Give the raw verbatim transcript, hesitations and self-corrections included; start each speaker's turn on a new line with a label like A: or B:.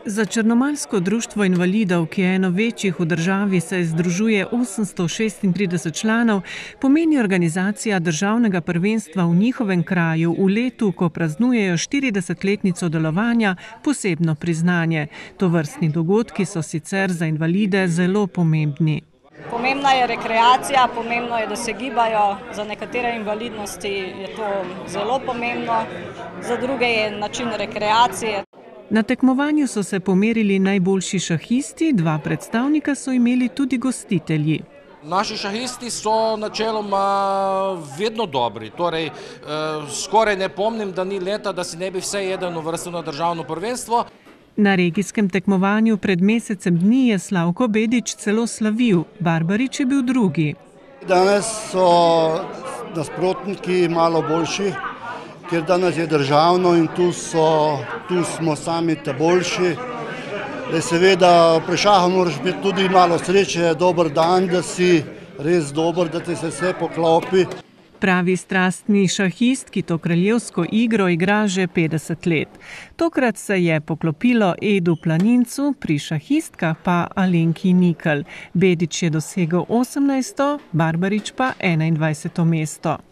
A: Za Črnomaljsko društvo invalidov, ki je eno večjih v državi, saj združuje osemsto šestintrideset članov, pomeni organizacija državnega prvenstva v njihovem kraju v letu, ko praznujejo štiridesetletnico delovanja, posebno priznanje. Tovrstni dogodki so sicer za invalide zelo pomembni.
B: Pomembna je rekreacija, pomembno je, da se gibajo. Za nekatere invalidnosti je to zelo pomembno, za druge je način rekreacije.
A: Na tekmovanju so se pomerili najboljši šahisti, dva predstavnika so imeli tudi gostitelji.
C: Naši šahisti so načeloma vedno dobri, torej skoraj ne pomnim, da ni leta, da si ne bi vse jeden uvrstil na državno prvenstvo.
A: Na regijskem tekmovanju pred mesecem dni je Slavko Bedič celo slavil, Barbarič je bil drugi.
D: Danes so nasprotniki malo boljši, ker danes je državno in tu, so, tu smo sami te boljši. Seveda pri šahu moraš biti tudi malo sreče, dober dan, da si res dober, da ti se vse poklopi.
A: Pravi strastni šahist, ki to kraljevsko igro igra že petdeset let. Tokrat se je poklopilo Edu Planincu, pri šahistkah pa Alenki Nikl. Bedič je dosegel osemnajsto, Barbarič pa enaindvajseto mesto.